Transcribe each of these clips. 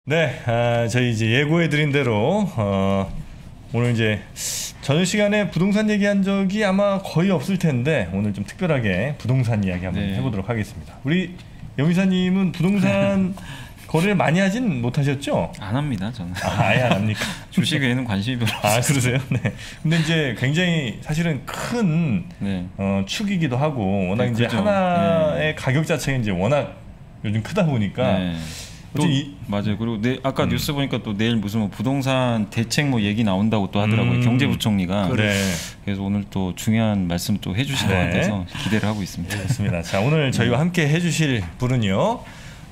네, 저희 이제 예고해드린 대로 오늘 이제 저녁 시간에 부동산 얘기한 적이 아마 거의 없을 텐데 오늘 좀 특별하게 부동산 이야기 한번 해보도록 하겠습니다. 우리 염이사님은 부동산 거래를 많이 하진 못하셨죠? 안 합니다, 저는. 아예 안 합니까? 주식에는 관심이 별로 없어요. 아, 그러세요? 네. 근데 이제 굉장히 사실은 큰 축이기도 하고 워낙 이제 그렇죠. 하나의 가격 자체가 이제 워낙 요즘 크다 보니까. 또 맞아요. 그리고 아까 뉴스 보니까 또 내일 무슨 뭐 부동산 대책 뭐 얘기 나온다고 또 하더라고요. 경제부총리가. 그래서 오늘 또 중요한 말씀 또 해주실 것 같아서 기대를 하고 있습니다. 그렇습니다. 자, 오늘 저희와 함께 해주실 분은요,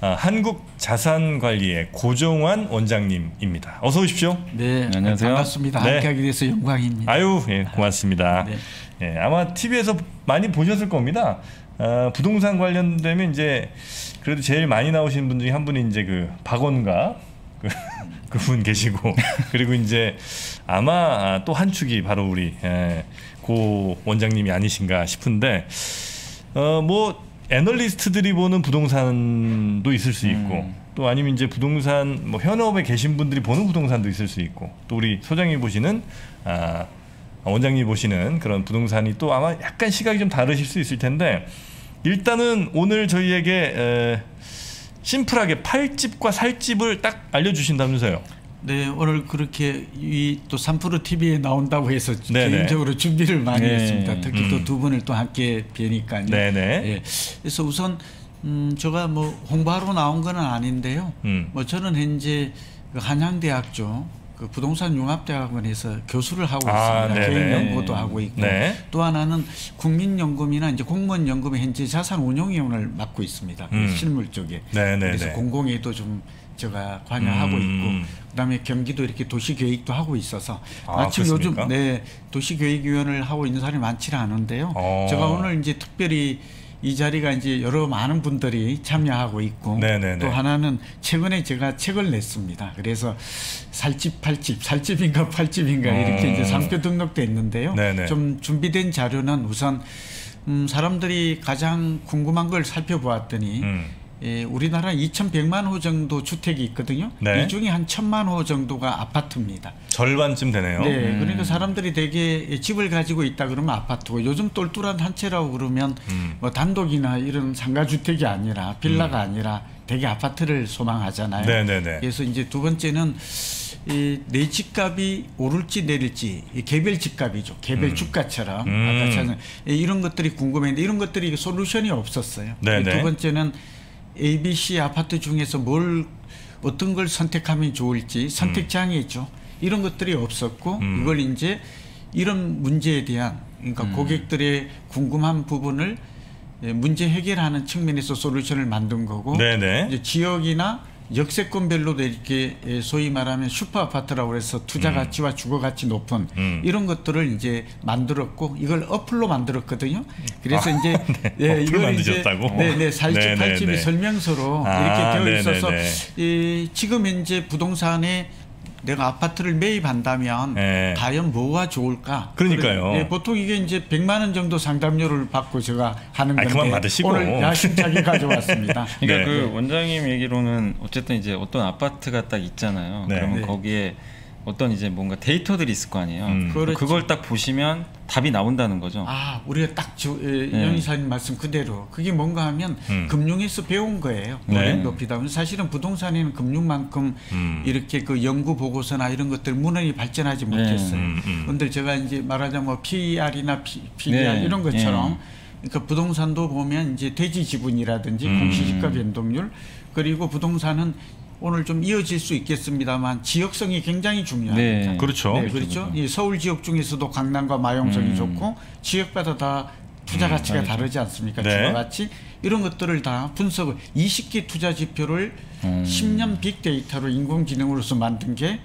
한국자산관리의 고정환 원장님입니다. 어서 오십시오. 네, 안녕하세요. 반갑습니다. 함께하게 돼서 영광입니다. 아유, 예, 고맙습니다. 예, 아마 TV에서 많이 보셨을 겁니다. 부동산 관련되면 이제 그래도 제일 많이 나오신 분 중에 한 분이 이제 그 박원가 그분 계시고 그리고 이제 아마 또 한 축이 바로 우리 고 원장님이 아니신가 싶은데 뭐 애널리스트들이 보는 부동산도 있을 수 있고 또 아니면 이제 부동산 뭐 현업에 계신 분들이 보는 부동산도 있을 수 있고 또 우리 소장님 보시는 원장님이 보시는 그런 부동산이 또 아마 약간 시각이 좀 다르실 수 있을 텐데 일단은 오늘 저희에게 심플하게 팔집과 살집을 딱 알려주신다면서요? 네, 오늘 그렇게 또 3프로 TV에 나온다고 해서 개인적으로 준비를 많이 했습니다. 특히 또 두 분을 또 함께 뵈니까요. 네. 그래서 우선 제가 뭐 홍보하러 나온 건 아닌데요. 뭐 저는 현재 한양대학 쪽 그 부동산 융합대학원에서 교수를 하고 있습니다. 개인 연구도 하고 있고 또 하나는 국민연금이나 이제 공무원연금의 현재 자산운용위원을 맡고 있습니다. 실물 쪽에. 그래서 공공에도 좀 제가 관여하고 있고 그다음에 경기도 이렇게 도시계획도 하고 있어서 마침 요즘 도시계획위원을 하고 있는 사람이 많지는 않은데요. 제가 오늘 이제 특별히 이 자리가 이제 여러 많은 분들이 참여하고 있고 또 하나는 최근에 제가 책을 냈습니다. 그래서 살집, 팔집, 살집인가 팔집인가 이렇게 이제 상표 등록돼 있는데요. 좀 준비된 자료는 우선 사람들이 가장 궁금한 걸 살펴보았더니 우리나라 2,100만 호 정도 주택이 있거든요. 이 중에 한 1,000만 호 정도가 아파트입니다. 절반쯤 되네요. 그러니까 사람들이 대개 집을 가지고 있다 그러면 아파트고 요즘 똘똘한 한 채라고 그러면 뭐 단독이나 이런 상가주택이 아니라 빌라가 아니라 대개 아파트를 소망하잖아요. 그래서 이제 두 번째는 내 집값이 오를지 내릴지 개별 집값이죠. 개별 주가처럼 아까 이런 것들이 궁금했는데 이런 것들이 솔루션이 없었어요. 두 번째는 ABC 아파트 중에서 어떤 걸 선택하면 좋을지 선택장애죠. 이런 것들이 없었고 이걸 이제 이런 문제에 대한 그러니까 고객들의 궁금한 부분을 문제 해결하는 측면에서 솔루션을 만든 거고 이제 지역이나 역세권별로도 이렇게 소위 말하면 슈퍼 아파트라고 해서 투자 가치와 주거 가치 높은 이런 것들을 이제 만들었고 이걸 어플로 만들었거든요. 그래서 이제 이걸 이제 살집 팔집이 설명서로 이렇게 되어 있어서 지금 현재 부동산에 내가 아파트를 매입한다면 과연 뭐가 좋을까? 그러니까요. 보통 이게 이제 100만 원 정도 상담료를 받고 제가 하는 건데 그만 받으시고. 오늘 야심차게 가져왔습니다. 그러니까 그 원장님 얘기로는 어쨌든 이제 어떤 아파트가 딱 있잖아요. 그러면 거기에 어떤 이제 뭔가 데이터들이 있을 거 아니에요. 그걸 딱 보시면 답이 나온다는 거죠. 우리가 딱 영 이사님 말씀 그대로 그게 뭔가 하면 금융에서 배운 거예요. 높이다. 사실은 부동산에는 금융만큼 이렇게 그 연구 보고서나 이런 것들 문헌이 발전하지 못했어요. 그런데 제가 이제 말하자면 뭐 PER이나 PBR 이런 것처럼 그러니까 부동산도 보면 이제 대지 지분이라든지 공시지가 변동률 그리고 부동산은 오늘 좀 이어질 수 있겠습니다만 지역성이 굉장히 중요합니다. 그렇죠. 그렇죠. 이 서울 지역 중에서도 강남과 마용성이 좋고 지역마다 다 투자 가치가 다르지 않습니까? 주거 가치 이런 것들을 다 분석을 20개 투자 지표를 10년 빅데이터로 인공지능으로서 만든 게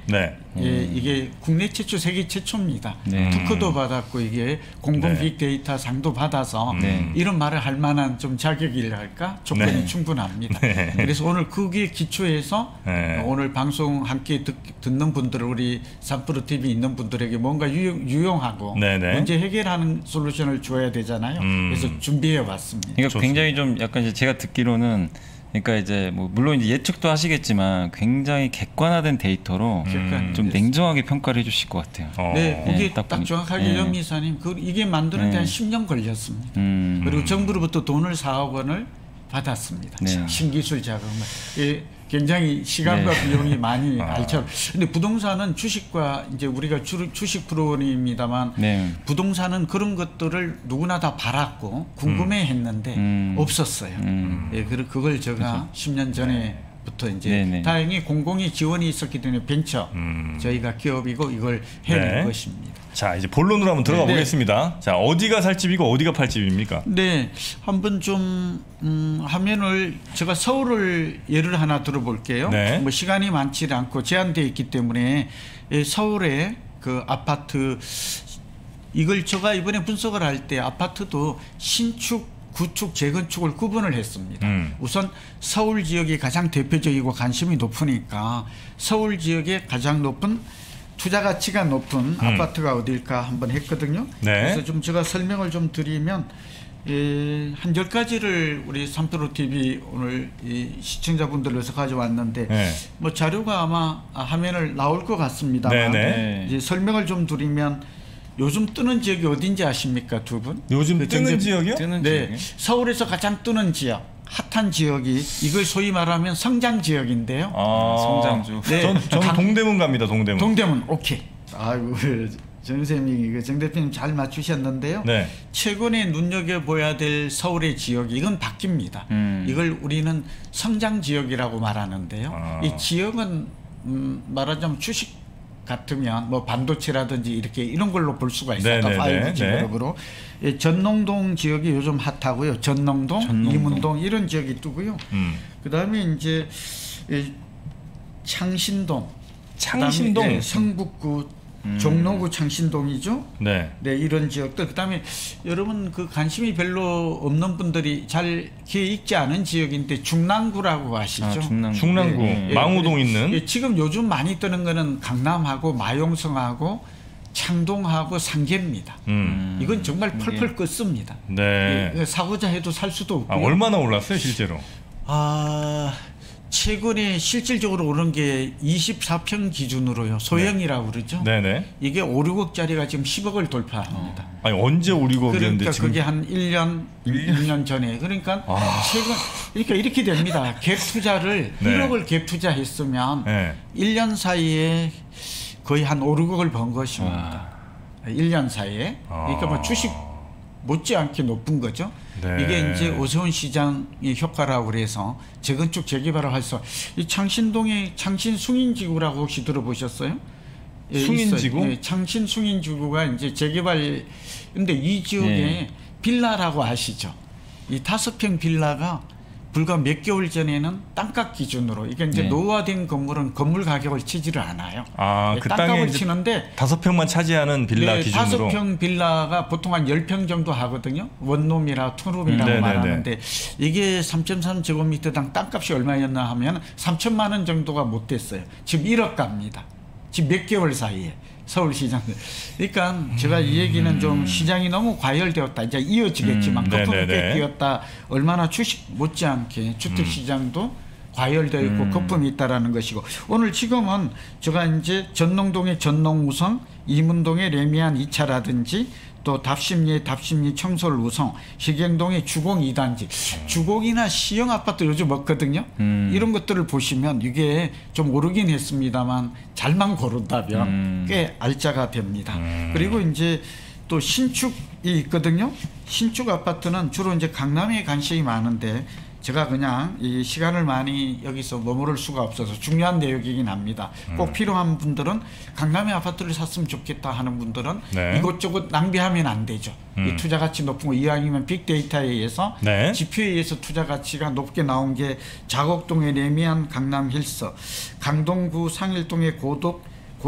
이게 국내 최초, 세계 최초입니다. 특허도 받았고 이게 공공 빅데이터 상도 받아서 이런 말을 할 만한 좀 자격이랄까 조건이 충분합니다. 그래서 오늘 그게 기초해서 오늘 방송 함께 듣는 분들 우리 3프로 TV 있는 분들에게 뭔가 유용하고 문제 해결하는 솔루션을 줘야 되잖아요. 그래서 준비해 왔습니다. 그러니까 굉장히 좀 약간 이제 제가 듣기로는 그러니까 이제 뭐 물론 이제 예측도 하시겠지만 굉장히 객관화된 데이터로 좀 냉정하게 평가를 해주실 것 같아요. 네, 그게 딱 정확하게 영 이사님, 이게 만드는데 한 10년 걸렸습니다. 그리고 정부로부터 돈을 4억 원을 받았습니다. 신기술 자금을. 굉장히 시간과 비용이 많이 알죠. 근데 부동산은 주식과 이제 우리가 주식 프로입니다만 부동산은 그런 것들을 누구나 다 바랐고 궁금해했는데 없었어요. 그걸 제가 10년 전에부터 이제 다행히 공공이 지원이 있었기 때문에 벤처 저희가 기업이고 이걸 해낸 것입니다. 자, 이제 본론으로 한번 들어가 보겠습니다. 자, 어디가 살 집이고 어디가 팔 집입니까? 네, 한번 좀 화면을 제가 서울을 예를 하나 들어볼게요. 뭐 시간이 많지 않고 제한되어 있기 때문에 서울의 그 아파트, 이걸 제가 이번에 분석을 할 때 아파트도 신축, 구축, 재건축을 구분을 했습니다. 우선 서울 지역이 가장 대표적이고 관심이 높으니까 서울 지역에 가장 높은 투자 가치가 높은 아파트가 어딜까 한번 했거든요. 그래서 좀 제가 설명을 좀 드리면 한 10가지를 우리 3프로TV 오늘 시청자분들 위해서 가져왔는데 뭐 자료가 아마 화면을 나올 것 같습니다만 이제 설명을 좀 드리면 요즘 뜨는 지역이 어딘지 아십니까, 두 분? 요즘 뜨는 지역이요? 네, 서울에서 가장 뜨는 지역. 핫한 지역이 이걸 소위 말하면 성장 지역인데요. 성장주. 저는 동대문 갑니다. 동대문. 오케이. 아이고 정 선생님이 정 대표님 잘 맞추셨는데요. 최근에 눈여겨봐야 될 서울의 지역이 이건 바뀝니다. 이걸 우리는 성장 지역이라고 말하는데요. 이 지역은 말하자면 주식 같으면 뭐 반도체라든지 이렇게 이런 걸로 볼 수가 있어요. 5G 그룹으로. 전농동 지역이 요즘 핫하고요. 전농동, 이문동 이런 지역이 뜨고요. 그다음에 이제 창신동, 성북구, 종로구 창신동이죠. 이런 지역들. 그다음에 여러분 그 관심이 별로 없는 분들이 잘 귀에 익지 않은 지역인데 중랑구라고 아시죠? 중랑구. 망우동 있는. 지금 요즘 많이 뜨는 거는 강남하고 마용성하고 창동하고 상계입니다. 이건 정말 펄펄 껐습니다. 사고자 해도 살 수도 없고. 얼마나 올랐어요 실제로? 최근에 실질적으로 오른 게 24평 기준으로요. 소형이라고 그러죠. 이게 5, 6억짜리가 지금 10억을 돌파합니다. 아니 언제 5, 6억이었는데 그러니까 지금? 그게 한 1년 전에. 그러니까 최근 그러니까 이렇게 됩니다. 갭 투자를 1억을 갭 투자했으면 1년 사이에 거의 한 5, 6억을 번 것입니다. 1년 사이에. 그러니까 뭐 주식 못지않게 높은 거죠. 이게 이제 오세훈 시장의 효과라고 그래서 재건축 재개발을 해서 이 창신동의 창신 숭인지구라고 혹시 들어보셨어요? 숭인지구? 창신 숭인지구가 이제 재개발. 근데 이 지역에 빌라라고 아시죠? 이 5평 빌라가 불과 몇 개월 전에는 땅값 기준으로 이게 이제 노후화된 건물은 건물 가격을 치지를 않아요. 그 땅값을 치는데 5평만 차지하는 빌라 기준으로. 5평 빌라가 보통 한 10평 정도 하거든요. 원룸이라 투룸이라고 말하는데 이게 3.3제곱미터당 땅값이 얼마였나 하면 3천만 원 정도가 못 됐어요. 지금 1억 갑니다. 지금 몇 개월 사이에. 서울시장. 그러니까 제가 이 얘기는 좀 시장이 너무 과열되었다. 이제 이어지겠지만 거품이 꽤 끼었다. 얼마나 주식 못지않게 주택시장도 과열되어 있고 거품이 있다라는 것이고, 오늘 지금은 제가 이제 전농동의 전농우성, 이문동의 레미안 2차라든지 또 답심리의 답심리 청솔 우성, 희경동의 주공 2단지, 주공이나 시형 아파트 요즘 없거든요. 이런 것들을 보시면 이게 좀 오르긴 했습니다만 잘만 고른다면 꽤 알짜가 됩니다. 그리고 이제 또 신축이 있거든요. 신축 아파트는 주로 이제 강남에 관심이 많은데 제가 그냥 이 시간을 많이 여기서 머무를 수가 없어서 중요한 내용이긴 합니다. 꼭 필요한 분들은 강남의 아파트를 샀으면 좋겠다 하는 분들은 이것저것 낭비하면 안 되죠. 이 투자 가치 높은 거 이왕이면 빅데이터에 의해서 지표에 의해서 투자 가치가 높게 나온 게 자곡동의 레미안 강남 힐서, 강동구 상일동의 고덕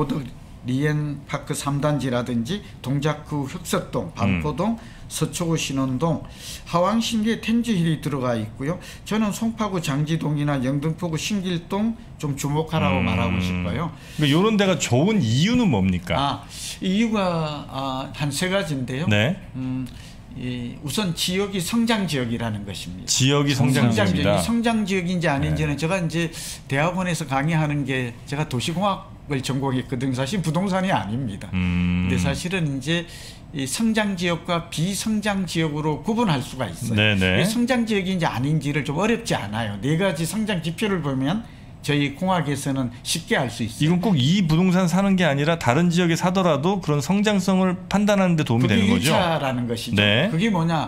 리엔파크 3단지라든지 동작구 흑석동, 반포동, 서초구 신원동, 하왕신기에 텐즈힐이 들어가 있고요. 저는 송파구 장지동이나 영등포구 신길동 좀 주목하라고 말하고 싶어요. 그러니까 이런 데가 좋은 이유는 뭡니까? 이유가 한 3가지인데요. 우선 지역이 성장 지역이라는 것입니다. 지역이 성장 지역이다. 성장 지역인지 아닌지는 제가 이제 대학원에서 강의하는 게 제가 도시공학을 전공했거든요. 사실 부동산이 아닙니다. 근데 사실은 이제 이 성장 지역과 비성장 지역으로 구분할 수가 있어요. 네네. 성장 지역인지 아닌지를 좀 어렵지 않아요. 4가지 성장 지표를 보면 저희 공학에서는 쉽게 알 수 있어요. 이건 꼭 이 부동산 사는 게 아니라 다른 지역에 사더라도 그런 성장성을 판단하는 데 도움이 되는 거죠. 그게 1차라는 것이죠. 네. 그게 뭐냐?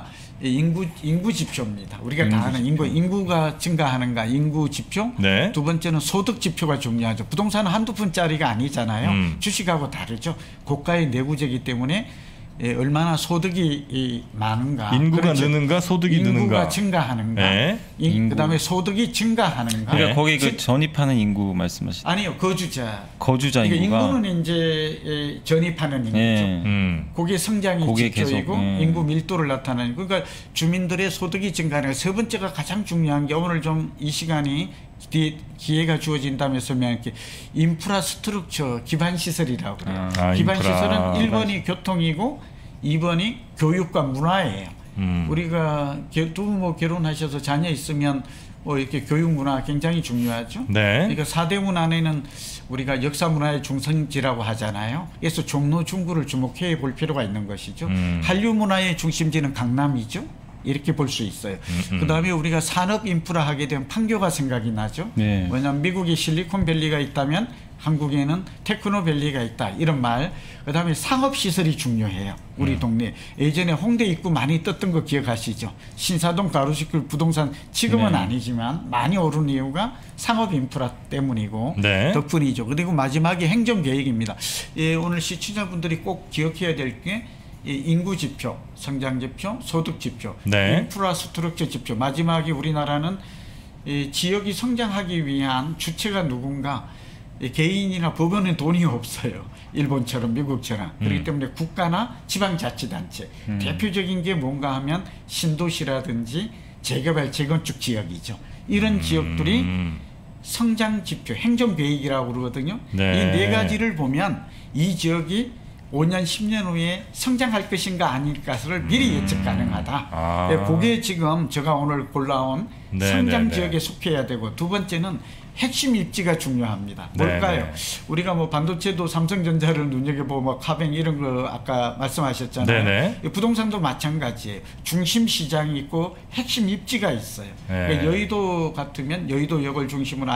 인구 지표입니다. 우리가 다 아는 인구가 증가하는가 인구 지표. 네. 두 번째는 소득 지표가 중요하죠. 부동산은 한두 푼짜리가 아니잖아요. 주식하고 다르죠. 고가의 내구재이기 때문에 얼마나 소득이 많은가, 인구가 그렇죠. 느는가, 소득이 느는가, 인구가 증가하는가, 네. 그다음에 소득이 증가하는가. 그러니까 거기 그 전입하는 인구 말씀하시죠? 아니요, 거주자 그러니까 인구가. 인구는 이제 전입하는 인구죠. 그게 성장의 지표이고 인구 밀도를 나타내는. 그러니까 주민들의 소득이 증가하는. 세 번째가 가장 중요한 게 오늘 좀 이 시간이 기회가 주어진다면 설명할게. 인프라스트럭처 기반시설이라고 그래요. 기반시설은 1번이 교통이고 2번이 교육과 문화예요. 우리가 부모 결혼하셔서 자녀 있으면 이렇게 교육 문화 굉장히 중요하죠. 네. 그러니까 4대문 안에는 우리가 역사 문화의 중심지라고 하잖아요. 그래서 종로 중구를 주목해 볼 필요가 있는 것이죠. 한류 문화의 중심지는 강남이죠. 이렇게 볼 수 있어요. 그다음에 우리가 산업 인프라 하게 되면 판교가 생각이 나죠. 네. 왜냐하면 미국에 실리콘밸리가 있다면 한국에는 테크노밸리가 있다. 이런 말. 그다음에 상업시설이 중요해요. 우리 동네. 예전에 홍대 입구 많이 떴던 거 기억하시죠? 신사동 가로수길 부동산 지금은 네. 아니지만 많이 오른 이유가 상업 인프라 때문이고 네. 덕분이죠. 그리고 마지막에 행정계획입니다. 오늘 시청자분들이 꼭 기억해야 될 게 인구 지표, 성장 지표, 소득 지표, 네. 인프라스트럭처 지표. 마지막에 우리나라는 지역이 성장하기 위한 주체가 누군가. 개인이나 법원은 돈이 없어요. 일본처럼 미국처럼. 그렇기 때문에 국가나 지방자치단체. 대표적인 게 뭔가 하면 신도시라든지 재개발, 재건축 지역이죠. 이런 지역들이 성장 지표, 행정계획이라고 그러거든요. 네. 이 4가지를 보면 이 지역이 5년, 10년 후에 성장할 것인가 아닐까를 미리 예측 가능하다. 그게 지금 제가 오늘 골라온 성장 지역에 속해야 되고, 두 번째는 핵심 입지가 중요합니다. 뭘까요? 네네. 우리가 뭐 반도체도 삼성전자를 눈여겨보고 뭐 카뱅 이런 거 아까 말씀하셨잖아요. 네네. 부동산도 마찬가지예요. 중심 시장이 있고 핵심 입지가 있어요. 그러니까 여의도 같으면 여의도역을 중심으로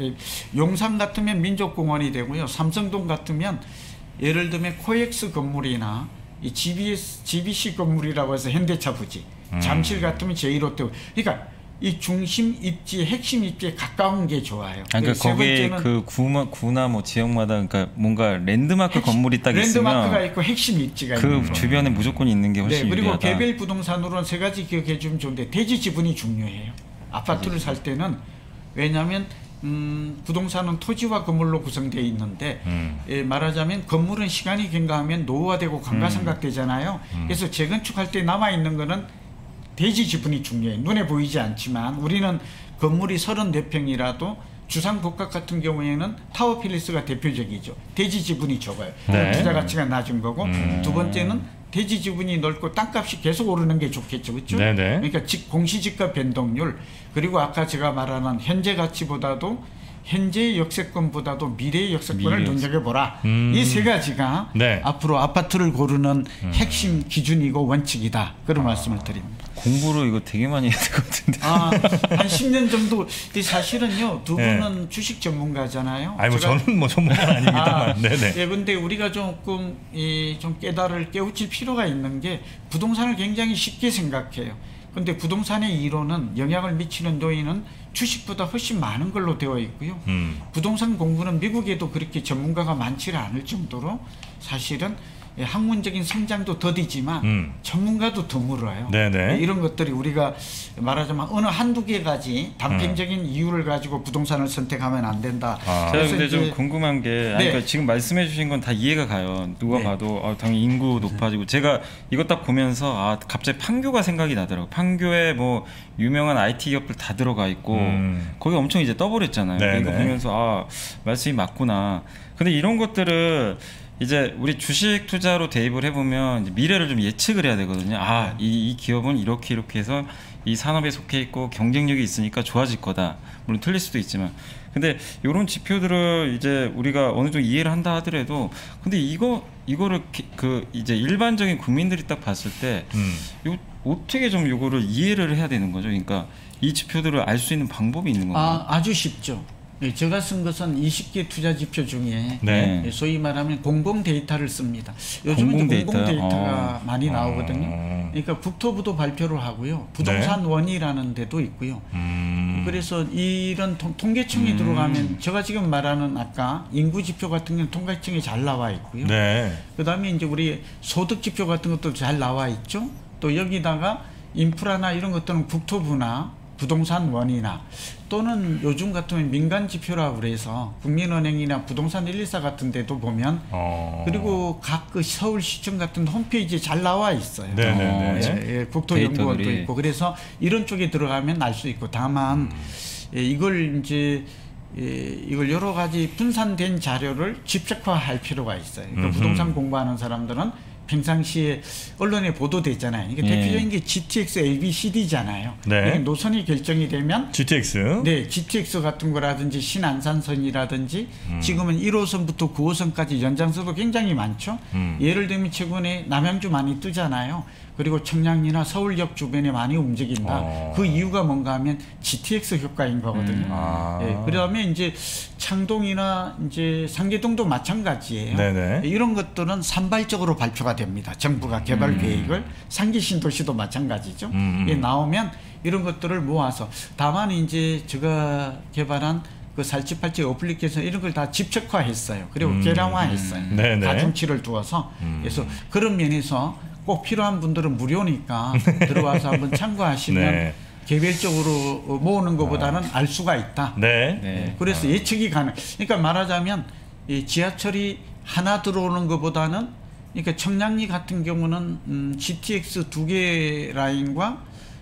용산 같으면 민족공원이 되고요. 삼성동 같으면 예를 들면 코엑스 건물이나 이 GBC 건물이라고 해서 현대차 부지, 잠실 같으면 제1롯데. 그러니까 이 중심 입지, 핵심 입지에 가까운 게 좋아요. 그러니까 거기에 그 구나 뭐 지역마다 그러니까 뭔가 랜드마크 건물이 딱 있으면 랜드마크가 있고 핵심 입지가 있는 그 주변에 무조건 있는 게 훨씬 그리고 유리하다. 개별 부동산으로는 3가지 기억해 주면 좋은데, 대지 지분이 중요해요. 아파트를 살 때는. 왜냐하면 부동산은 토지와 건물로 구성되어 있는데 말하자면 건물은 시간이 경과하면 노후화되고 감가상각되잖아요. 그래서 재건축할 때 남아있는 거는 대지 지분이 중요해요. 눈에 보이지 않지만 우리는 건물이 34평이라도 주상복합 같은 경우에는 타워필리스가 대표적이죠. 대지 지분이 적어요. 네. 투자 가치가 낮은 거고, 두 번째는 대지 지분이 넓고 땅값이 계속 오르는 게 좋겠죠. 그렇죠? 네네. 그러니까 공시지가 변동률, 그리고 아까 제가 말하는 현재 가치보다도 현재의 역세권보다도 미래의 역세권을 눈여겨보라. 이 3가지가 네. 앞으로 아파트를 고르는 핵심 기준이고 원칙이다. 그런 말씀을 드립니다. 공부를 이거 되게 많이 해야 될 것 같은데. 한 10년 정도. 사실은요, 두 분은 네. 주식 전문가잖아요. 아니, 뭐 저는 뭐 전문가는 아닙니다만. 네네. 예, 근데 우리가 조금 좀 깨우칠 필요가 있는 게, 부동산을 굉장히 쉽게 생각해요. 근데 부동산의 이론은, 영향을 미치는 요인은 주식보다 훨씬 많은 걸로 되어 있고요. 부동산 공부는 미국에도 그렇게 전문가가 많지 않을 정도로 사실은 학문적인 성장도 더디지만 전문가도 드물어요. 네네. 이런 것들이 우리가 말하자면 어느 한두 개 가지 단편적인 이유를 가지고 부동산을 선택하면 안 된다. 제가 근데 좀 궁금한 게 네. 그러니까 지금 말씀해 주신 건 다 이해가 가요. 누가 네. 봐도 당연히 인구 높아지고, 제가 이거 딱 보면서 갑자기 판교가 생각이 나더라고요. 판교에 뭐 유명한 IT 기업들 다 들어가 있고 거기 엄청 이제 떠버렸잖아요. 이거 보면서 말씀이 맞구나. 근데 이런 것들을 이제 우리 주식 투자로 대입을 해보면 이제 미래를 좀 예측을 해야 되거든요. 아, 이 기업은 이렇게 해서 이 산업에 속해 있고 경쟁력이 있으니까 좋아질 거다. 물론 틀릴 수도 있지만. 근데 이런 지표들을 이제 우리가 어느 정도 이해를 한다 하더라도 근데 이거를 그 이제 일반적인 국민들이 딱 봤을 때 어떻게 좀 이거를 이해를 해야 되는 거죠. 그러니까 이 지표들을 알 수 있는 방법이 있는 건가요? 아주 쉽죠. 네, 제가 쓴 것은 20개 투자 지표 중에 네. 소위 말하면 공공 데이터를 씁니다. 요즘은 공공 데이터가 많이 나오거든요. 그러니까 국토부도 발표를 하고요. 부동산 원이라는 데도 있고요. 그래서 이런 통계청이 들어가면 제가 지금 말하는 아까 인구 지표 같은 경우는 통계청이 잘 나와 있고요. 네. 그다음에 이제 우리 소득 지표 같은 것도 잘 나와 있죠. 또 여기다가 인프라나 이런 것들은 국토부나 부동산 원이나 또는 요즘 같으면 민간 지표라고 그래서 국민은행이나 부동산 114 같은 데도 보면 그리고 각 그 서울시청 같은 홈페이지에 잘 나와 있어요. 네네네. 국토연구원도 있고 그래서 이런 쪽에 들어가면 알 수 있고 다만 이걸 여러 가지 분산된 자료를 집적화할 필요가 있어요. 그러니까 부동산 공부하는 사람들은 평상시에 언론에 보도되잖아요. 이게 대표적인 게 GTX ABCD잖아요. 네. 노선이 결정이 되면 GTX. 네, GTX 같은 거라든지 신안산선이라든지 지금은 1호선부터 9호선까지 연장선도 굉장히 많죠. 예를 들면 최근에 남양주 많이 뜨잖아요. 그리고 청량리나 서울역 주변에 많이 움직인다. 그 이유가 뭔가 하면 GTX 효과인 거거든요. 예, 그다음에 이제 창동이나 이제 상계동도 마찬가지예요. 네네. 이런 것들은 산발적으로 발표가 됩니다. 정부가 개발 계획을 상계 신도시도 마찬가지죠. 예, 나오면 이런 것들을 모아서 다만 이제 제가 개발한 그 살찌팔찌 어플리케이션 이런 걸 다 집적화했어요. 그리고 계량화했어요. 가중치를 두어서 그래서 그런 면에서 꼭 필요한 분들은 무료니까 들어와서 한번 참고하시면 네. 개별적으로 모으는 것보다는 알 수가 있다. 네. 그래서 예측이 가능. 그러니까 말하자면 이 지하철이 하나 들어오는 것보다는 그러니까 청량리 같은 경우는 GTX 2개 라인과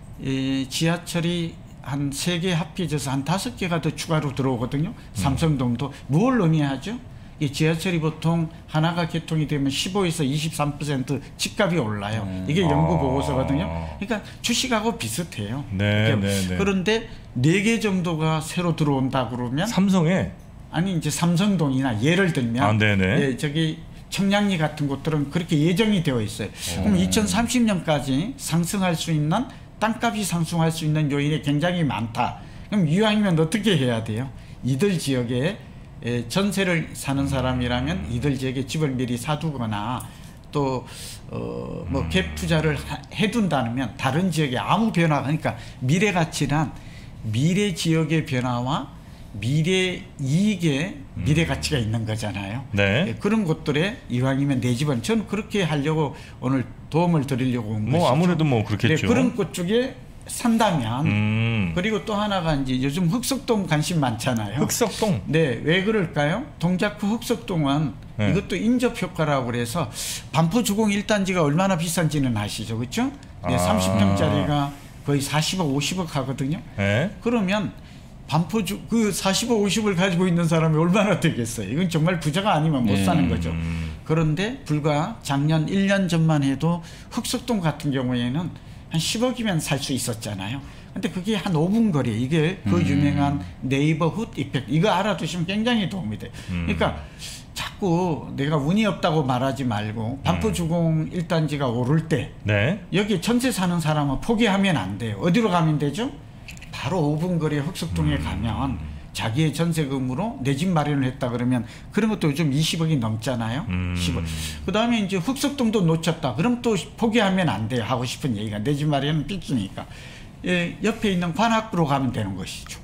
지하철이 한 3개 합해져서 한 5개가 더 추가로 들어오거든요. 삼성동도 뭘 의미하죠? 이 지하철이 보통 하나가 개통이 되면 15에서 23% 집값이 올라요. 이게 연구 보고서거든요. 그러니까 주식하고 비슷해요. 네. 그런데 4개 정도가 새로 들어온다 그러면 삼성에 아니 이제 삼성동이나 예를 들면 예, 저기 청량리 같은 곳들은 그렇게 예정이 되어 있어요. 그럼 2030년까지 상승할 수 있는 땅값이 상승할 수 있는 요인이 굉장히 많다. 그럼 이왕이면 어떻게 해야 돼요? 이들 지역에 전세를 사는 사람이라면 이들 지역에 집을 미리 사두거나 또 뭐 갭 투자를 해둔다면 다른 지역에 아무 변화가 그러니까 미래 가치란 미래 지역의 변화와 미래 이익에 미래 가치가 있는 거잖아요. 네. 그런 것들에 이왕이면 내 집은 저는 그렇게 하려고 오늘 도움을 드리려고 온 것이죠. 아무래도 뭐 그렇겠죠. 네, 그런 것 쪽에 산다면 그리고 또 하나가 이제 요즘 흑석동 관심 많잖아요. 흑석동? 네, 왜 그럴까요? 동작구 흑석동은 이것도 인접 효과라고 그래서 반포주공 1단지가 얼마나 비싼지는 아시죠, 그렇죠? 네, 30평짜리가 거의 40억, 50억 하거든요. 네. 그러면 반포주 그 40억, 50을 가지고 있는 사람이 얼마나 되겠어요? 이건 정말 부자가 아니면 못 사는 거죠. 그런데 불과 작년 1년 전만 해도 흑석동 같은 경우에는 한 10억이면 살 수 있었잖아요. 근데 그게 한 5분 거리 이게 그 유명한 네이버훗 이펙트 이거 알아두시면 굉장히 도움이 돼요. 그러니까 자꾸 내가 운이 없다고 말하지 말고 반포주공 1단지가 오를 때 여기 전세 사는 사람은 포기하면 안 돼요. 어디로 가면 되죠? 바로 5분 거리에 흑석동에 가면 자기의 전세금으로 내 집 마련을 했다 그러면 그런 것도 요즘 20억이 넘잖아요. 10억. 그 다음에 이제 흑석동도 놓쳤다. 그럼 또 포기하면 안 돼요. 하고 싶은 얘기가 내 집 마련은 필수니까. 예, 옆에 있는 관악구로 가면 되는 것이죠.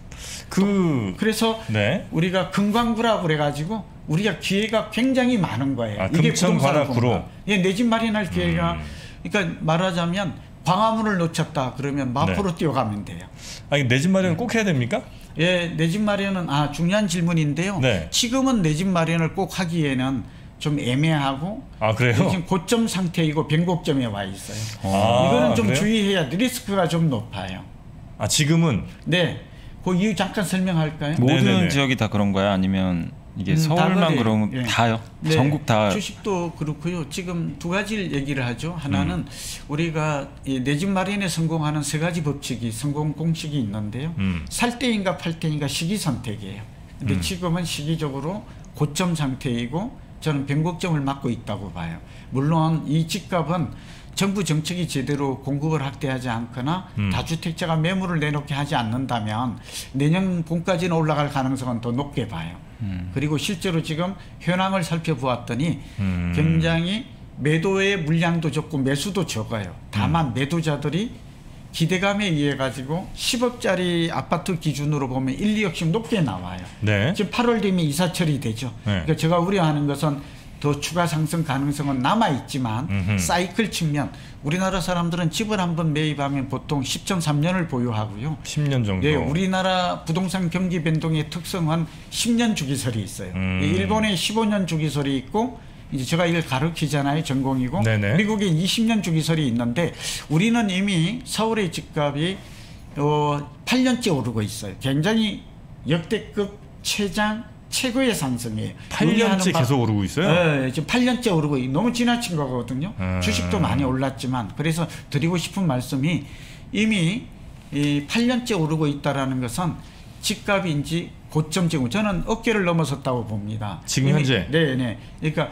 그래서 우리가 금광구라고 그래가지고 우리가 기회가 굉장히 많은 거예요. 이게 금천 관악구로. 예, 내 집 마련할 기회가 그러니까 말하자면 광화문을 놓쳤다 그러면 마포로 뛰어가면 돼요. 아니 내 집 마련은 꼭 해야 됩니까? 예, 내 집 마련은 중요한 질문인데요. 지금은 내 집 마련을 꼭 하기에는 좀 애매하고 그래요? 지금 고점 상태이고 변곡점에 와 있어요. 이거는 좀 주의해야 돼. 리스크가 좀 높아요. 지금은? 네. 그 이유 잠깐 설명할까요? 모든 지역이 다 그런 거야? 아니면 이게 서울만 그러면 예. 다요? 네. 전국 다 주식도 그렇고요. 지금 두 가지 얘기를 하죠. 하나는 우리가 내 집 마련에 성공하는 세 가지 법칙이 성공 공식이 있는데요. 살 때인가 팔 때인가 시기 선택이에요. 근데 지금은 시기적으로 고점 상태이고 저는 변곡점을 맞고 있다고 봐요. 물론 이 집값은 정부 정책이 제대로 공급을 확대하지 않거나 다주택자가 매물을 내놓게 하지 않는다면 내년 봄까지는 올라갈 가능성은 더 높게 봐요. 그리고 실제로 지금 현황을 살펴보았더니 굉장히 매도의 물량도 적고 매수도 적어요. 다만 매도자들이 기대감에 의해 가지고 10억짜리 아파트 기준으로 보면 1, 2억씩 높게 나와요. 네. 지금 8월 되면 이사 처리되죠. 네. 그러니까 제가 우려하는 것은 더 추가 상승 가능성은 남아있지만 사이클 측면 우리나라 사람들은 집을 한번 매입하면 보통 10.3년을 보유하고요. 10년 정도. 네, 우리나라 부동산 경기 변동의 특성은 10년 주기설이 있어요. 일본에 15년 주기설이 있고 이제 제가 이걸 가르치잖아요. 전공이고. 네네. 미국에 20년 주기설이 있는데 우리는 이미 서울의 집값이 8년째 오르고 있어요. 굉장히 역대급 최고의 상승이에요. 8년째 계속 오르고 있어요? 네, 지금 8년째 오르고 너무 지나친 거거든요. 주식도 많이 올랐지만 그래서 드리고 싶은 말씀이 이미 이 8년째 오르고 있다라는 것은 집값인지 고점 지금 저는 어깨를 넘어섰다고 봅니다. 지금 현재? 네네. 그러니까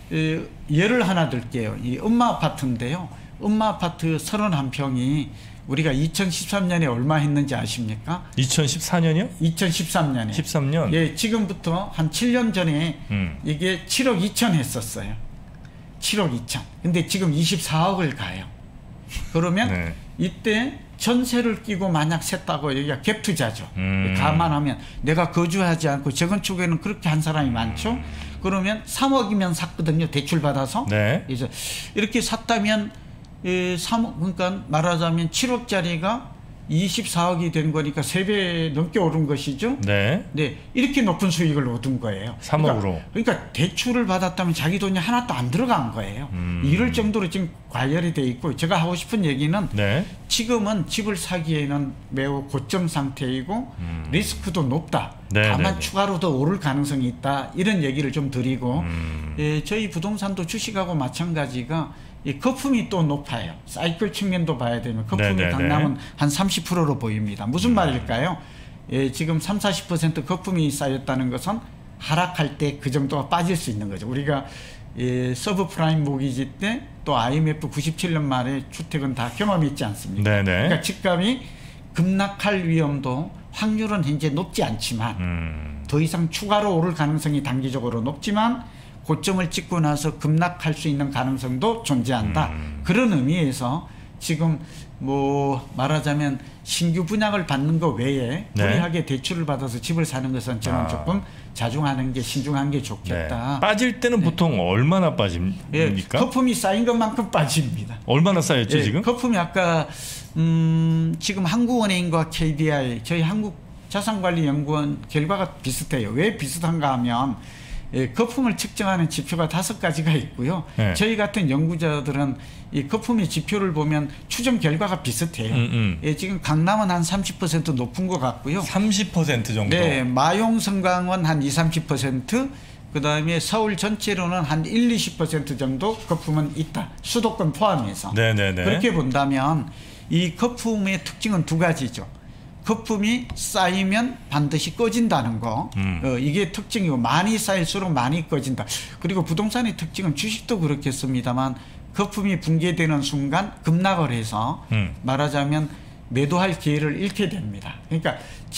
예를 하나 들게요. 이 음마 아파트인데요. 음마 아파트 31평이 우리가 2013년에 얼마 했는지 아십니까? 2014년이요? 2013년에. 13년? 예, 지금부터 한 7년 전에 이게 7억 2천 했었어요. 7억 2천. 근데 지금 24억을 가요. 그러면 네. 이때 전세를 끼고 만약 샜다고 여기가 갭 투자죠. 감안하면 내가 거주하지 않고 재건축에는 그렇게 한 사람이 많죠. 그러면 3억이면 샀거든요. 대출 받아서. 네. 그래서 이렇게 샀다면 3억, 그러니까 말하자면 7억짜리가 24억이 된 거니까 3배 넘게 오른 것이죠. 네. 네, 이렇게 높은 수익을 얻은 거예요. 3억으로. 그러니까 대출을 받았다면 자기 돈이 하나도 안 들어간 거예요. 이럴 정도로 지금 과열이 돼 있고 제가 하고 싶은 얘기는 네. 지금은 집을 사기에는 매우 고점 상태이고 리스크도 높다. 네, 다만 네, 추가로 더 오를 가능성이 있다. 이런 얘기를 좀 드리고 저희 부동산도 주식하고 마찬가지가 이 거품이 또 높아요. 사이클 측면도 봐야 되면 거품이 네네네. 강남은 한 30%로 보입니다. 무슨 말일까요? 지금 30-40% 거품이 쌓였다는 것은 하락할 때 그 정도가 빠질 수 있는 거죠. 우리가 서브프라임 모기지 때 또 IMF 97년 말에 주택은 다 경험이 있지 않습니까? 네네. 그러니까 집값이 급락할 위험도 확률은 현재 높지 않지만 더 이상 추가로 오를 가능성이 단기적으로 높지만 고점을 찍고 나서 급락할 수 있는 가능성도 존재한다. 그런 의미에서 지금 뭐 말하자면 신규 분양을 받는 것 외에 네. 무리하게 대출을 받아서 집을 사는 것은 저는 조금 자중하는 게 신중한 게 좋겠다. 네. 빠질 때는 보통 얼마나 빠집니까? 예, 거품이 쌓인 것만큼 빠집니다. 얼마나 쌓였죠 지금? 거품이 아까 지금 한국은행과 KDI 저희 한국자산관리연구원 결과가 비슷해요. 왜 비슷한가 하면 거품을 측정하는 지표가 5가지가 있고요. 네. 저희 같은 연구자들은 이 거품의 지표를 보면 추정 결과가 비슷해요. 지금 강남은 한 30% 높은 것 같고요. 30% 정도. 네, 마용 성강은 한 20-30%, 그다음에 서울 전체로는 한 1-20% 정도 거품은 있다. 수도권 포함해서. 네네네. 그렇게 본다면 이 거품의 특징은 2가지죠. 거품이 쌓이면 반드시 꺼진다는 거. 이게 특징이고 많이 쌓일수록 많이 꺼진다. 그리고 부동산의 특징은 주식도 그렇겠습니다만 거품이 붕괴되는 순간 급락을 해서 말하자면 매도할 기회를 잃게 됩니다. 그러니까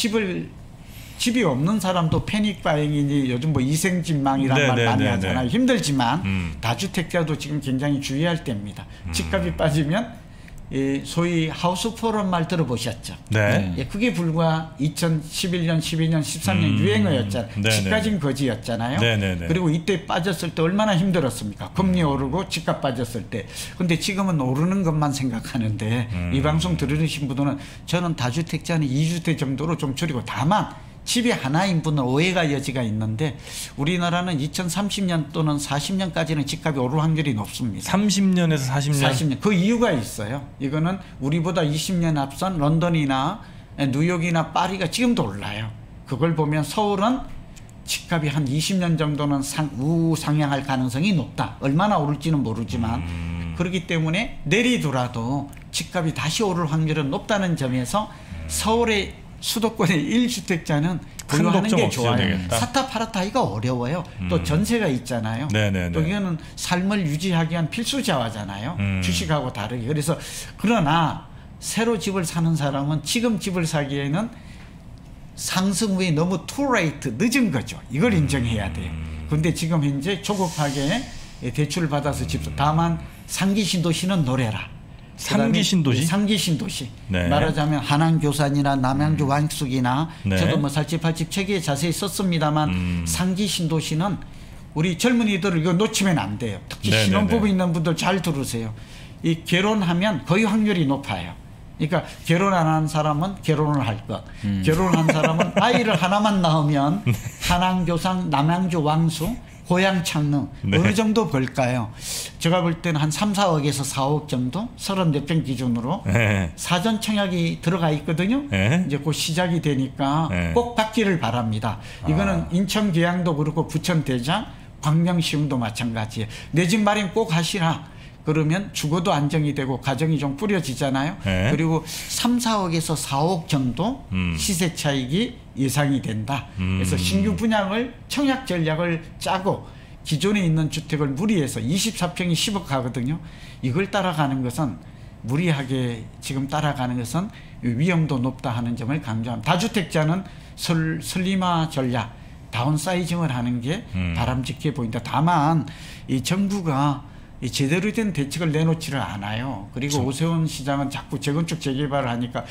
집이 없는 사람도 패닉 바잉이니 요즘 뭐 이생진망이란 말 많이 하잖아요. 힘들지만 다주택자도 지금 굉장히 주의할 때입니다. 집값이 빠지면 소위 하우스 포럼 말 들어보셨죠? 네. 그게 불과 2011년, 12년, 13년 유행어였잖아요. 네네. 집값인 거지였잖아요. 네네네. 그리고 이때 빠졌을 때 얼마나 힘들었습니까? 금리 오르고 집값 빠졌을 때. 근데 지금은 오르는 것만 생각하는데 이 방송 들으신 분들은 저는 다주택자는 2주택 정도로 좀 줄이고 다만 집이 하나인 분은 오해가 여지가 있는데 우리나라는 2030년 또는 40년까지는 집값이 오를 확률이 높습니다. 30년에서 40년? 40년. 그 이유가 있어요. 이거는 우리보다 20년 앞선 런던이나 뉴욕이나 파리가 지금도 올라요. 그걸 보면 서울은 집값이 한 20년 정도는 우상향할 가능성이 높다. 얼마나 오를지는 모르지만 그렇기 때문에 내리더라도 집값이 다시 오를 확률은 높다는 점에서 서울의 수도권의 1주택자는 보유하는 게 좋아요. 되겠다. 사타 팔았다 하기가 어려워요. 또 전세가 있잖아요. 네네네. 또 이거는 삶을 유지하기 위한 필수 자화잖아요. 주식하고 다르게. 그래서 그러나 새로 집을 사는 사람은 지금 집을 사기에는 상승 후에 너무 too late, 늦은 거죠. 이걸 인정해야 돼요. 그런데 지금 현재 조급하게 대출을 받아서 집도 다만 상기 신도시는 노래라. 상기 신도시? 상기 신도시. 네. 말하자면 한양교산이나 남양주 왕숙이나 네. 저도 뭐 살집팔집 책에 자세히 썼습니다만 상기 신도시는 우리 젊은이들 이거 놓치면 안 돼요. 특히 네네네. 신혼부부 있는 분들 잘 들으세요. 이 결혼하면 거의 확률이 높아요. 그러니까 결혼 안 한 사람은 결혼을 할 것. 결혼한 사람은 아이를 하나만 낳으면 한양교산, 남양주 왕숙, 고향 창릉 네. 어느 정도 벌까요? 제가 볼 때는 한 3, 4억에서 4억 정도 34평 기준으로 네. 사전 청약이 들어가 있거든요. 네. 이제 곧 시작이 되니까 네. 꼭 받기를 바랍니다. 이거는 인천 계양도 그렇고 부천 대장, 광명 시흥도 마찬가지예요. 내 집 마련 꼭 하시라. 그러면 주거도 안정이 되고 가정이 좀 꾸려지잖아요. 네. 그리고 3, 4억에서 4억 정도 시세 차익이 예상이 된다. 그래서 신규 분양을 청약 전략을 짜고 기존에 있는 주택을 무리해서 24평이 10억 하거든요. 이걸 따라가는 것은 무리하게 지금 따라가는 것은 위험도 높다 하는 점을 강조합니다. 다주택자는 슬림화 전략, 다운사이징을 하는 게 바람직해 보인다. 다만 이 정부가 이 제대로 된 대책을 내놓지를 않아요. 그리고 그렇죠. 오세훈 시장은 자꾸 재건축 재개발을 하니까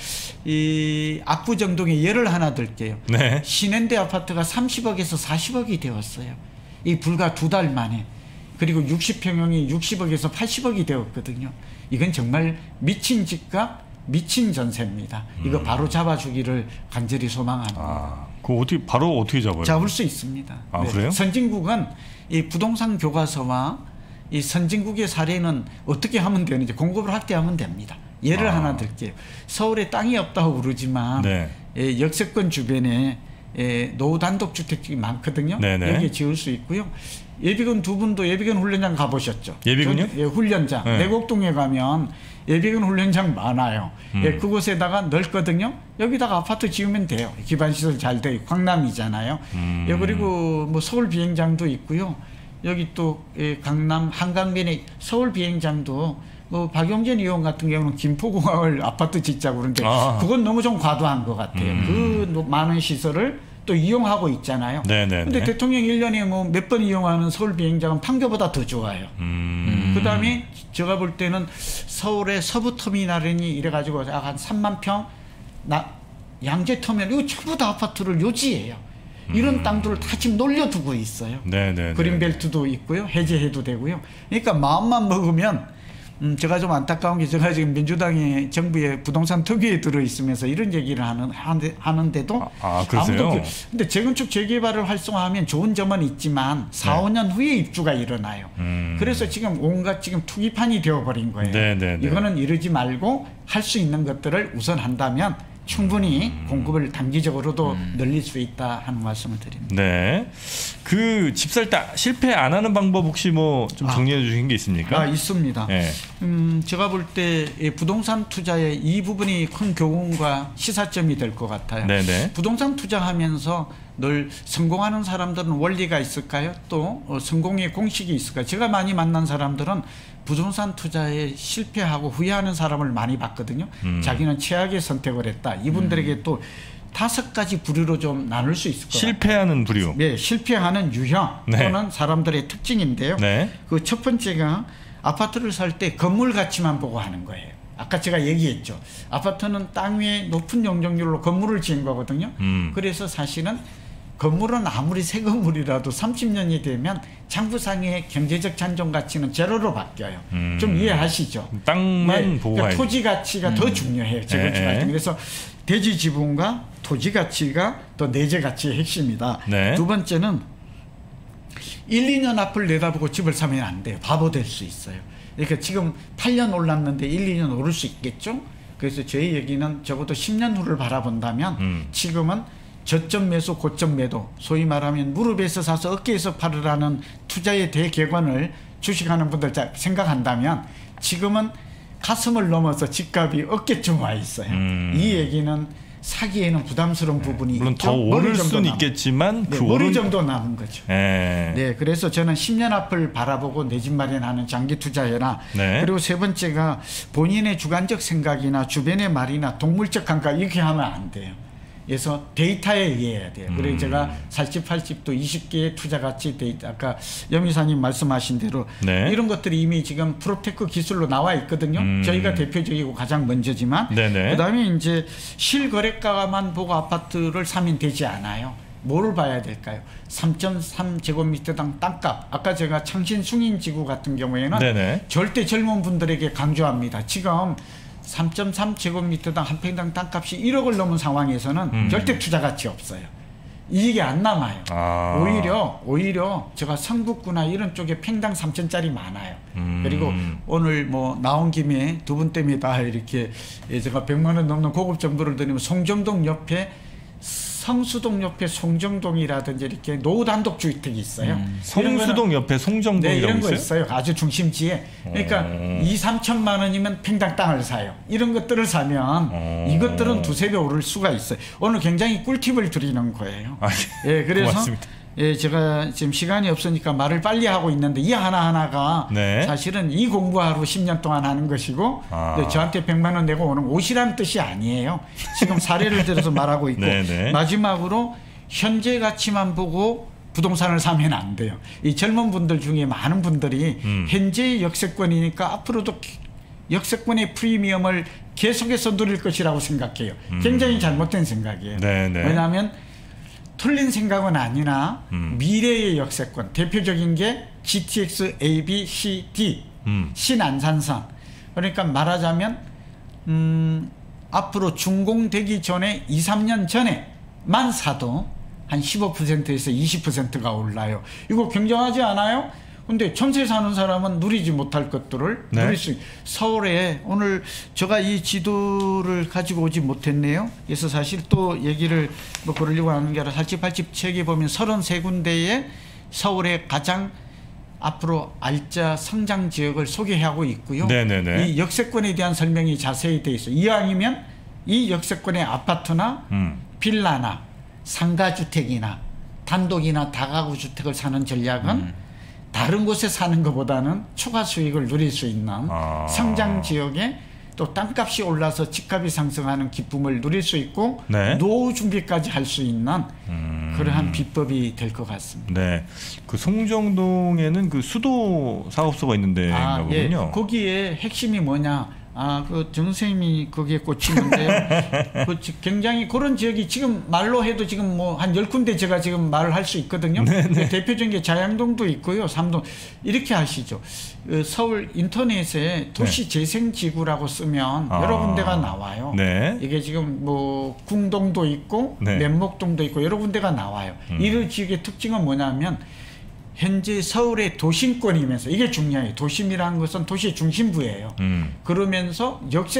이 압구정동에 예를 하나 들게요. 네. 신현대 아파트가 30억에서 40억이 되었어요. 이 불과 2달 만에. 그리고 60평형이 60억에서 80억이 되었거든요. 이건 정말 미친 집값, 미친 전세입니다. 이거 바로 잡아주기를 간절히 소망합니다. 아, 그거 바로 어떻게 잡아요? 잡을 수 있습니다. 아, 네. 그래요? 선진국은 이 부동산 교과서와 이 선진국의 사례는 어떻게 하면 되는지 공급을 확대하면 됩니다. 예를 하나 들게요. 서울에 땅이 없다고 그러지만 네. 역세권 주변에 노후 단독주택이 많거든요. 네네. 여기에 지을 수 있고요. 예비군 두 분도 예비군 훈련장 가보셨죠? 예비군요? 예, 훈련장. 네. 내곡동에 가면 예비군 훈련장 많아요. 예, 그곳에다가 넓거든요. 여기다가 아파트 지으면 돼요. 기반시설 잘 돼 있고 강남이잖아요. 예, 그리고 뭐 서울 비행장도 있고요. 여기 또 강남 한강변에 서울 비행장도 뭐 박용진 의원 같은 경우는 김포공항을 아파트 짓자고 그러는데 그건 너무 좀 과도한 것 같아요. 그 많은 시설을 또 이용하고 있잖아요. 그런데 대통령 1년에 뭐 몇 번 이용하는 서울 비행장은 판교보다 더 좋아요. 그다음에 제가 볼 때는 서울의 서부터미널이 이래가지고 한 3만 평 양재터미널 이거 전부 다 아파트를 요지해요. 이런 땅들을 다 지금 놀려두고 있어요. 그린벨트도 있고요. 해제해도 되고요. 그러니까 마음만 먹으면 제가 좀 안타까운 게 제가 지금 민주당이 정부의 부동산 특위에 들어있으면서 이런 얘기를 하는데도 아무도 근데 재건축 재개발을 활성화하면 좋은 점은 있지만 4, 5년 후에 입주가 일어나요. 그래서 지금 온갖 지금 투기판이 되어버린 거예요. 이거는 이러지 말고 할 수 있는 것들을 우선 한다면 충분히 공급을 단기적으로도 늘릴 수 있다 하는 말씀을 드립니다. 네. 그 집 살 때 실패 안 하는 방법 혹시 뭐 좀 정리해 주신 게 있습니까? 있습니다. 네. 제가 볼 때 부동산 투자의 이 부분이 큰 교훈과 시사점이 될 것 같아요. 네네. 부동산 투자하면서 늘 성공하는 사람들은 원리가 있을까요? 또 성공의 공식이 있을까요? 제가 많이 만난 사람들은 부동산 투자에 실패하고 후회하는 사람을 많이 봤거든요. 자기는 최악의 선택을 했다. 이분들에게 또 5가지 부류로 좀 나눌 수 있을 것 같아요. 실패하는 부류. 네, 실패하는 유형 또는 사람들의 특징인데요. 그 첫 번째가 아파트를 살 때 건물 가치만 보고 하는 거예요. 아까 제가 얘기했죠. 아파트는 땅 위에 높은 용적률로 건물을 지은 거거든요. 그래서 사실은 건물은 아무리 새 건물이라도 30년이 되면 장부상의 경제적 잔존 가치는 제로로 바뀌어요. 좀 이해하시죠? 땅만 보고 그러니까 토지 가치가 더 중요해요. 재건축할 때. 그래서 대지 지분과 토지 가치가 또 내재 가치의 핵심이다. 두 번째는 1, 2년 앞을 내다보고 집을 사면 안 돼요. 바보 될 수 있어요. 그러니까 지금 8년 올랐는데 1, 2년 오를 수 있겠죠? 그래서 저희 얘기는 적어도 10년 후를 바라본다면 지금은 저점 매수 고점 매도 소위 말하면 무릎에서 사서 어깨에서 팔으라는 투자의 대개관을 주식하는 분들 생각한다면 지금은 가슴을 넘어서 집값이 어깨쯤 와 있어요. 이 얘기는 사기에는 부담스러운 부분이 물론 있죠. 더 오를 수는 있겠지만 네, 머리 정도 남은 거죠. 네, 그래서 저는 10년 앞을 바라보고 내 집 마련하는 장기 투자해라. 네. 그리고 세 번째가 본인의 주관적 생각이나 주변의 말이나 동물적 감각 이렇게 하면 안 돼요. 그래서 데이터에 의해야 돼요. 그래서 제가 40, 80도 20개의 투자 가치 데이터 아까 염 이사님 말씀하신 대로 네. 이런 것들이 이미 지금 프로테크 기술로 나와 있거든요. 저희가 대표적이고 가장 먼저지만 그다음에 이제 실거래가만 보고 아파트를 사면 되지 않아요. 뭐를 봐야 될까요? 3.3제곱미터당 땅값. 아까 제가 창신숭인지구 같은 경우에는 네네. 절대 젊은 분들에게 강조합니다. 지금 3.3제곱미터당 한 평당 땅값이 1억을 넘은 상황에서는 절대 투자 가치 없어요. 이익이 안 남아요. 오히려 제가 성북구나 이런 쪽에 평당 3천짜리 많아요. 그리고 오늘 뭐 나온 김에 두 분 때문에 다 이렇게 제가 100만 원 넘는 고급 정보를 드리면 송정동 옆에 성수동 옆에 송정동이라든지 이렇게 노후단독 주택이 있어요. 성수동 옆에 송정동이라고 네, 이런 거 있어요. 아주 중심지에. 그러니까 2, 3천만 원이면 평당 땅을 사요. 이런 것들을 사면 이것들은 두세 배 오를 수가 있어요. 오늘 굉장히 꿀팁을 드리는 거예요. 예, 그래서 고맙습니다. 예, 제가 지금 시간이 없으니까 말을 빨리 하고 있는데 이 하나하나가 네. 사실은 이 공부하러 10년 동안 하는 것이고 저한테 100만 원 내고 오는 옷이라는 뜻이 아니에요. 지금 사례를 들어서 말하고 있고 마지막으로 현재 가치만 보고 부동산을 사면 안 돼요. 이 젊은 분들 중에 많은 분들이 현재의 역세권이니까 앞으로도 역세권의 프리미엄을 계속해서 누릴 것이라고 생각해요. 굉장히 잘못된 생각이에요. 왜냐하면 틀린 생각은 아니나 미래의 역세권 대표적인 게 GTX A, B, C, D 신안산선 그러니까 말하자면 앞으로 준공되기 전에 2, 3년 전에만 사도 한 15%에서 20%가 올라요. 이거 굉장하지 않아요? 근데 전세 사는 사람은 누리지 못할 것들을 네. 누릴 수 있어요. 서울에 오늘 제가 이 지도를 가지고 오지 못했네요. 그래서 사실 또 얘기를 뭐 그러려고 하는 게 아니라 40, 책에 보면 33군데의 서울의 가장 앞으로 알짜 성장 지역을 소개하고 있고요. 네네네. 이 역세권에 대한 설명이 자세히 되어 있어요. 이왕이면 이 역세권의 아파트나 빌라나 상가주택이나 단독이나 다가구 주택을 사는 전략은 다른 곳에 사는 것보다는 추가 수익을 누릴 수 있는 성장 지역에 또 땅값이 올라서 집값이 상승하는 기쁨을 누릴 수 있고 네. 노후 준비까지 할 수 있는 그러한 비법이 될 것 같습니다. 네, 그 송정동에는 그 수도 사업소가 있는데 거군요. 예. 거기에 핵심이 뭐냐? 그 정 선생님이 거기에 꽂히는데요. 그 굉장히 그런 지역이 지금 말로 해도 지금 뭐 한 10군데 제가 지금 말을 할 수 있거든요. 대표적인 게 자양동도 있고요. 삼동 이렇게 하시죠. 서울 인터넷에 도시재생지구라고 쓰면 여러 군데가 나와요. 네. 이게 지금 뭐 궁동도 있고 네. 면목동도 있고 여러 군데가 나와요. 이런 지역의 특징은 뭐냐면 현재 서울의 도심권이면서 이게 중요해요. 도심이라는 것은 도시의 중심부예요. 그러면서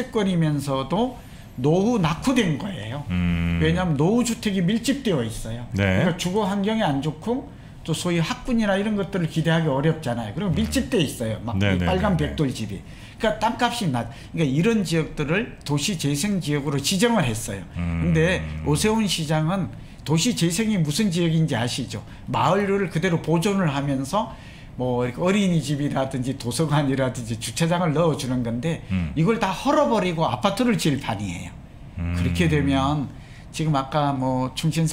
역세권이면서도 노후 낙후된 거예요. 왜냐하면 노후주택이 밀집되어 있어요. 네. 그러니까 주거 환경이 안 좋고 또 소위 학군이나 이런 것들을 기대하기 어렵잖아요. 그리고 밀집되어 있어요. 막 빨간 벽돌집이. 그러니까 땅값이 그러니까 이런 지역들을 도시재생지역으로 지정을 했어요. 근데 오세훈 시장은 도시 재생이 무슨 지역인지 아시죠? 마을을 그대로 보존을 하면서 뭐 어린이집이라든지 도서관이라든지 주차장을 넣어주는 건데 이걸 다 헐어버리고 아파트를 지을 판이에요. 그렇게 되면 지금 아까 뭐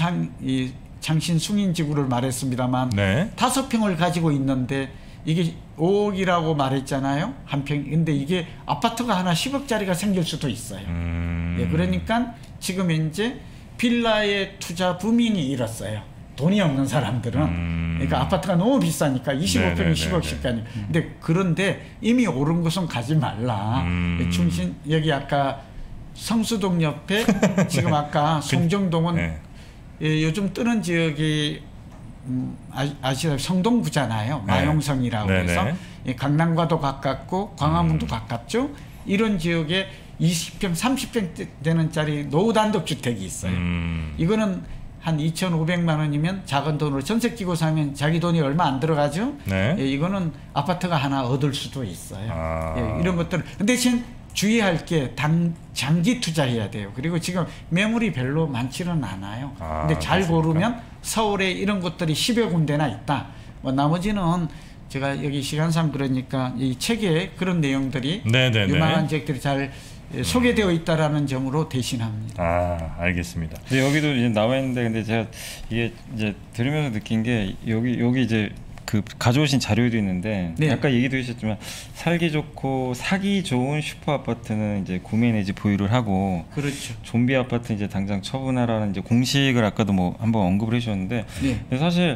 창신숭인지구를 말했습니다만 네. 5평을 가지고 있는데 이게 5억이라고 말했잖아요. 한 평. 근데 이게 아파트가 하나 10억짜리가 생길 수도 있어요. 네, 그러니까 지금 이제 빌라의 투자 부민이 일었어요. 돈이 없는 사람들은. 그러니까 아파트가 너무 비싸니까 25평이 10억씩 가니까. 그런데 이미 오른 곳은 가지 말라. 충신 여기 아까 성수동 옆에 지금 아까 송정동은 네. 요즘 뜨는 지역이 아시다시피 성동구잖아요. 마용성이라고 해서 강남과도 가깝고 광화문도 가깝죠. 이런 지역에 20평, 30평 되는 짜리 노후단독주택이 있어요. 이거는 한 2,500만 원이면 작은 돈으로 전세 끼고 사면 자기 돈이 얼마 안 들어가죠. 네. 예, 이거는 아파트가 하나 얻을 수도 있어요. 예, 이런 것들. 대신 주의할 게 장기 투자해야 돼요. 그리고 지금 매물이 별로 많지는 않아요. 근데 잘 그렇습니까? 고르면 서울에 이런 곳들이 10여 군데나 있다. 뭐 나머지는 제가 여기 시간상 그러니까 이 책에 그런 내용들이 유망한 지역들이 잘 소개되어 있다라는 점으로 대신합니다. 알겠습니다. 근데 여기도 이제 나와 있는데 근데 제가 이게 이제 들으면서 느낀 게 여기 이제 그 가져오신 자료도 있는데 네. 아까 얘기도 하셨지만 살기 좋고 사기 좋은 슈퍼 아파트는 이제 구매 내지 보유를 하고 그렇죠. 좀비 아파트 이제 당장 처분하라는 이제 공식을 아까도 뭐 한번 언급을 해주셨는데 네. 사실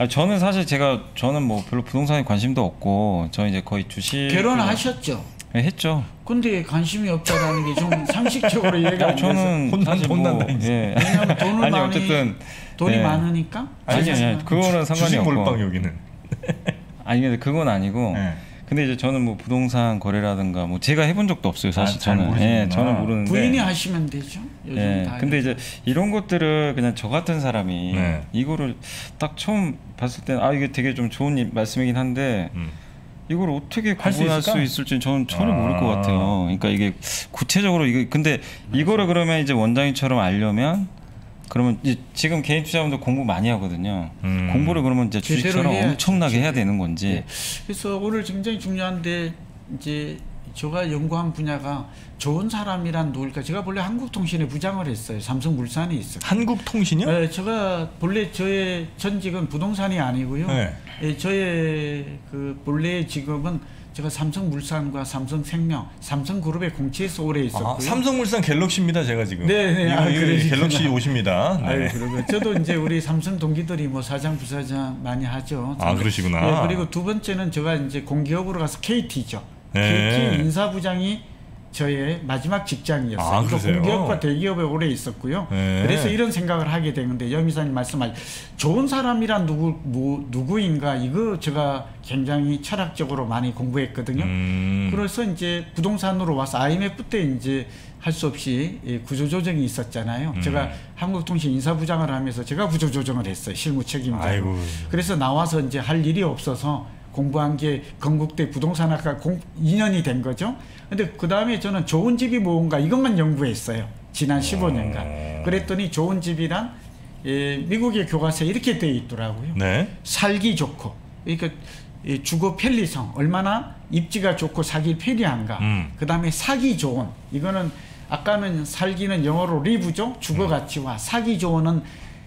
저는 뭐 별로 부동산에 관심도 없고 저 이제 거의 주식 결혼하셨죠? 네, 했죠. 근데 관심이 없다라는 게 좀 상식적으로 이해가 안 돼서. 저는 혼난다. 예. 왜냐하면 돈을 어쨌든 돈이 많으니까. 아니 그거는 상관이 없고. 몰빵 여기는. 아니 근데 그건 아니고. 네. 근데 이제 저는 뭐 부동산 거래라든가 뭐 제가 해본 적도 없어요 사실 저는. 예, 저는 모르는데. 부인이 하시면 되죠. 요즘 예. 다 근데 이제 이런 것들을 그냥 저 같은 사람이 이거를 딱 처음 봤을 때 이게 되게 좀 좋은 말씀이긴 한데. 이걸 어떻게 구분할 수 있을지 저는 전혀 모를 것 같아요. 그러니까 이게 구체적으로 근데 이거를 그러면 이제 원장님처럼 알려면 그러면 이제 지금 개인 투자분들 공부 많이 하거든요. 공부를 그러면 이제 주식처럼 엄청나게 해야 되는 건지. 네. 그래서 오늘 굉장히 중요한데 이제 제가 연구한 분야가 좋은 사람이란 누굴까? 제가 본래 한국통신에 부장을 했어요. 삼성물산에 있어요. 한국통신이요? 네, 제가 본래 저의 전직은 부동산이 아니고요. 네. 예, 저의 그 본래의 직업은 제가 삼성물산과 삼성생명, 삼성그룹의 공채에서 오래 있었고요. 삼성물산 갤럭시입니다, 제가 지금. 네, 갤럭시 5입니다. 네. 그리고 저도 이제 우리 삼성 동기들이 뭐 사장, 부사장 많이 하죠. 그러시구나. 네, 그리고 두 번째는 제가 이제 공기업으로 가서 KT죠. KT 인사부장이 저의 마지막 직장이었어요. 공기업과 대기업에 오래 있었고요. 그래서 이런 생각을 하게 되는데 염 이사님 말씀하신 좋은 사람이란 누구인가 이거 제가 굉장히 철학적으로 많이 공부했거든요. 그래서 이제 부동산으로 와서 IMF 때 이제 할 수 없이 구조조정이 있었잖아요. 제가 한국통신 인사부장을 하면서 제가 구조조정을 했어요. 실무 책임자로. 그래서 나와서 이제 할 일이 없어서 공부한 게 건국대 부동산학과 2년이 된 거죠. 근데 그 다음에 저는 좋은 집이 뭔가 이것만 연구했어요. 지난 15년간. 그랬더니 좋은 집이란 미국의 교과서에 이렇게 되어 있더라고요. 네. 살기 좋고, 그러니까 주거 편리성, 얼마나 입지가 좋고 살기 편리한가. 그 다음에 사기 좋은, 이거는 아까는 살기는 영어로 리브죠. 주거 가치와 사기 좋은은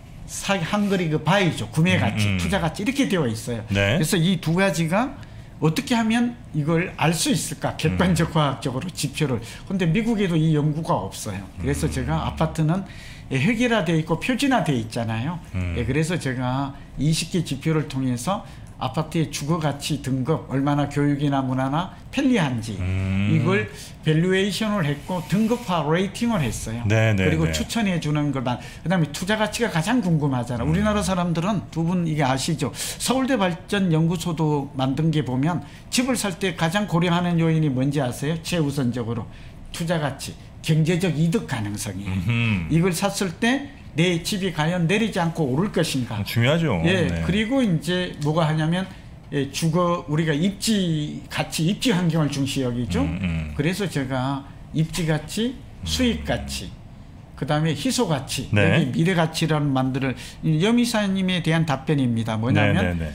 한글이 그 바이죠. 구매 가치, 투자 가치 이렇게 되어 있어요. 네. 그래서 이 두 가지가 어떻게 하면 이걸 알 수 있을까? 객관적 과학적으로 지표를. 근데 미국에도 이 연구가 없어요. 그래서 제가 아파트는 획일화되어 있고 표준화되어 있잖아요. 그래서 제가 20개 지표를 통해서 아파트의 주거가치 등급, 얼마나 교육이나 문화나 편리한지 이걸 밸류에이션을 했고 등급화 레이팅을 했어요. 그리고 추천해 주는 것만. 그다음에 투자가치가 가장 궁금하잖아요. 우리나라 사람들은 두 분 이게 아시죠? 서울대 발전연구소도 만든 게 보면 집을 살 때 가장 고려하는 요인이 뭔지 아세요? 최우선적으로 투자가치, 경제적 이득 가능성이에요. 이걸 샀을 때 내 집이 과연 내리지 않고 오를 것인가. 중요하죠. 예. 네. 그리고 이제 뭐가 하냐면 주거 우리가 입지 가치, 입지 환경을 중시 여기죠. 그래서 제가 입지 가치, 수익 가치, 그다음에 희소 가치, 여기 미래 가치라는 만들을 염 이사님에 대한 답변입니다. 뭐냐면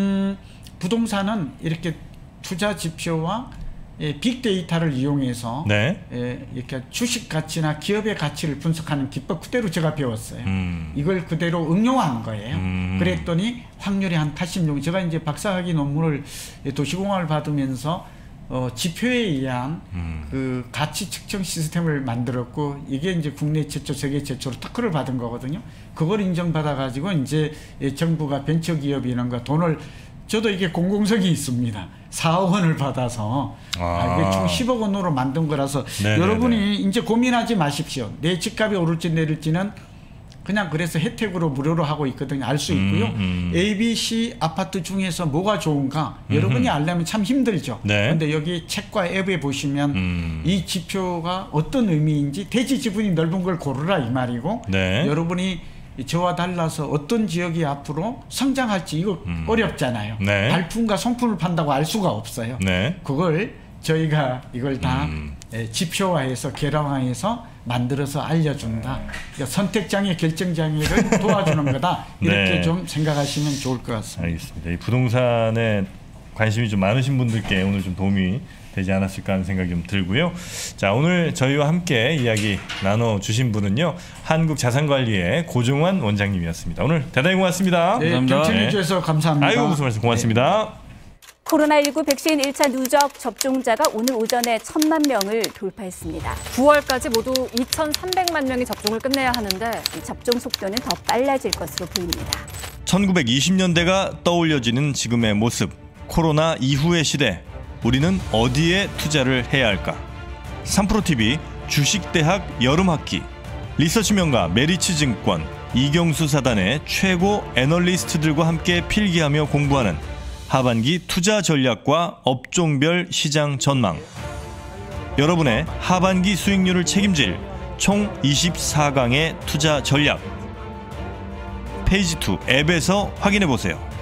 부동산은 이렇게 투자 지표와 빅데이터를 이용해서 이렇게 주식 가치나 기업의 가치를 분석하는 기법 그대로 제가 배웠어요. 이걸 그대로 응용한 거예요. 그랬더니 확률이 한 86. 제가 이제 박사학위 논문을 도시공학을 받으면서 지표에 의한 그 가치 측정 시스템을 만들었고 이게 이제 국내 최초, 세계 최초로 특허를 받은 거거든요. 그걸 인정받아 가지고 이제 정부가 벤처기업이 이런 거 돈을 저도 이게 공공성이 있습니다. 4억 원을 받아서 이게 총 10억 원으로 만든 거라서 여러분이 이제 고민하지 마십시오. 내 집값이 오를지 내릴지는 그냥 그래서 혜택으로 무료로 하고 있거든요. 알 수 있고요. ABC 아파트 중에서 뭐가 좋은가 여러분이 알려면 참 힘들죠. 그런데 여기 책과 앱에 보시면 이 지표가 어떤 의미인지 대지 지분이 넓은 걸 고르라 이 말이고 여러분이 저와 달라서 어떤 지역이 앞으로 성장할지 이거 어렵잖아요. 네. 발품과 성품을 판다고 알 수가 없어요. 네. 그걸 저희가 이걸 다 지표화해서 계량화해서 만들어서 알려준다. 그러니까 선택장애, 결정장애를 도와주는 거다. 이렇게 네. 좀 생각하시면 좋을 것 같습니다. 알겠습니다. 이 부동산에 관심이 좀 많으신 분들께 오늘 좀 도움이 되지 않았을까 하는 생각이 좀 들고요. 자, 오늘 저희와 함께 이야기 나눠주신 분은요, 한국자산관리의 고종환 원장님이었습니다. 오늘 대단히 고맙습니다. 네, 경청해 주셔서 감사합니다. 아이고, 무슨 말씀 고맙습니다. 네. 코로나19 백신 1차 누적 접종자가 오늘 오전에 1,000만 명을 돌파했습니다. 9월까지 모두 2,300만 명이 접종을 끝내야 하는데 이 접종 속도는 더 빨라질 것으로 보입니다. 1920년대가 떠올려지는 지금의 모습, 코로나 이후의 시대, 우리는 어디에 투자를 해야 할까? 3프로TV 주식대학 여름학기, 리서치 명가 메리츠증권, 이경수 사단의 최고 애널리스트들과 함께 필기하며 공부하는 하반기 투자 전략과 업종별 시장 전망. 여러분의 하반기 수익률을 책임질 총 24강의 투자 전략. 페이지 2 앱에서 확인해 보세요.